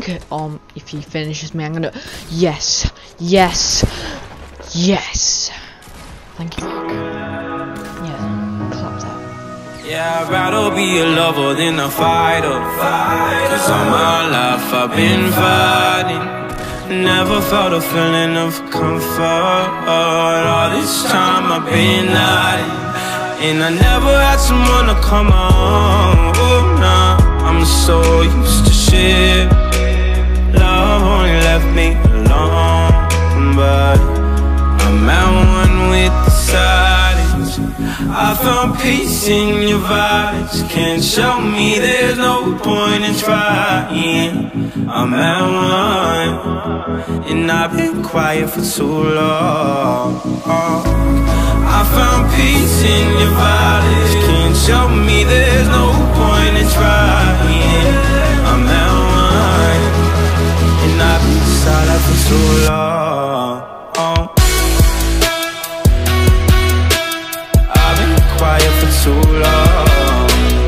think if he finishes me, I'm gonna yes. Thank you, Mark. Yeah, clap that. Yeah, I'd rather be a lover than a fighter. Cause all my life I've been fighting. Never felt a feeling of comfort. All this time I've been hiding, and I never had someone to come on. Oh, nah, I'm so used to shit. Love only left me alone, but I'm at one with the silence. I found peace in your vibes. Can't show me there's no point in trying. I'm at one, and I've been quiet for too long. I found peace in your vibes. Can't show me there's no point in trying. I'm at one, and I've been silent for too long. I've been quiet for too long.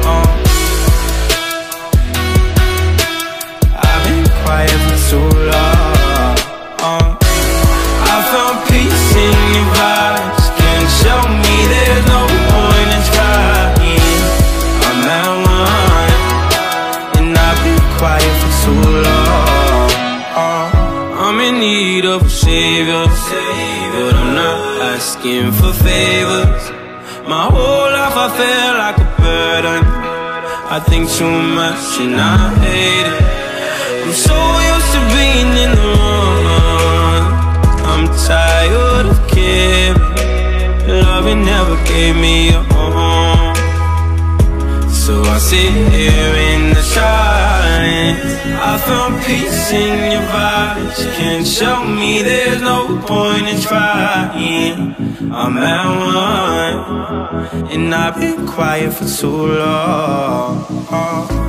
I've been quiet for too long. I found peace in your vibes. Can't show me there's no point in trying. I'm at one, and I've been quiet for too long. I'm in need of a savior, but I'm not asking for favors. My whole life I feel like a burden. I think too much and I hate it. I'm so used to being in the wrong. I'm tired of caring. Loving never gave me a home, so I sit here in the silence. I found peace in your vibes. Can't show me there's no point in trying. I'm at one, and I've been quiet for too long.